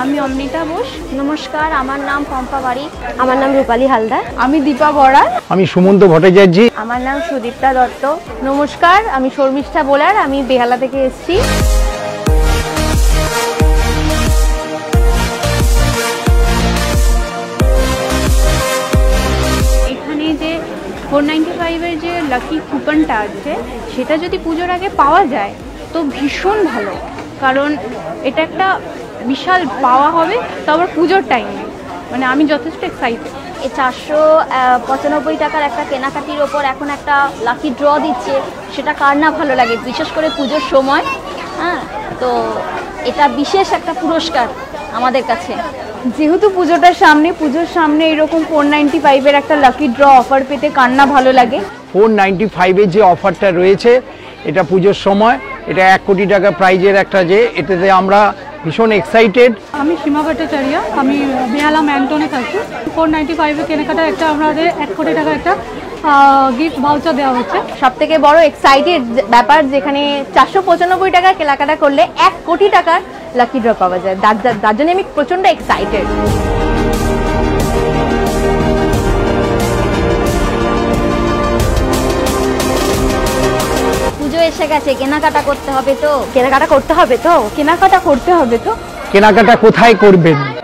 আমি অমৃতা বোস। নমস্কার, আমার নাম পম্পা বাড়ি। আমার নাম রূপালী হালদার। আমি দীপা বড়া। আমি সুমন্ত ভট্টাচার্য। আমার নাম সুদীপ্তা দত্ত। নমস্কার, আমি শর্মিষ্ঠা বোলার। আমি বেহালা থেকে এসেছি। এখানে যে 495-এর যে লাকি কুপনটা আছে সেটা যদি পুজোর আগে পাওয়া যায় তো ভীষণ ভালো, কারণ এটা একটা বিশাল পাওয়া হবে, তারপর পুজোর টাইমে মানে আমি যথেষ্ট এক্সাইটেড। এই 495 টাকার একটা কেনাকাটির ওপর এখন একটা লাকি ড্র দিচ্ছে, সেটা কার না ভালো লাগে, বিশেষ করে পুজোর সময়। হ্যাঁ, তো এটা বিশেষ একটা পুরস্কার আমাদের কাছে। যেহেতু পুজোর সামনে এরকম 495-এর একটা লাকি ড্র অফার পেতে কার না ভালো লাগে। 495-এর যে অফারটা রয়েছে এটা পুজোর সময়, এটা 1 কোটি টাকা প্রাইজের একটা, যে এটাতে আমরা ভীষণ এক্সাইটেড। আমি সীমা ভট্টাচার্য, আমি বেহালা ম্যান্টনে থাকি। 495-এর কেনাকাটা একটা আমাদের 1 কোটি টাকা একটা গিফট ভাউচার দেওয়া হচ্ছে। সব থেকে বড় এক্সাইটেড ব্যাপার, যেখানে 495 টাকার কেনাকাটা করলে 1 কোটি টাকার লাকি ড্র পাওয়া যায়। তার জন্য আমি প্রচন্ড এক্সাইটেড। পুজো এসে গেছে, কেনাকাটা করতে হবে তো। কেনাকাটা কোথায় করবেন?